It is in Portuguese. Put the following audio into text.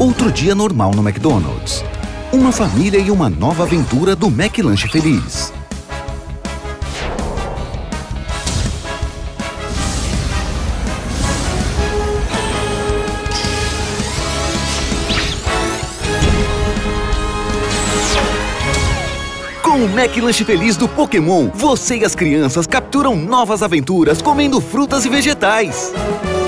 Outro dia normal no McDonald's. Uma família e uma nova aventura do McLanche Feliz. Com o McLanche Feliz do Pokémon, você e as crianças capturam novas aventuras comendo frutas e vegetais.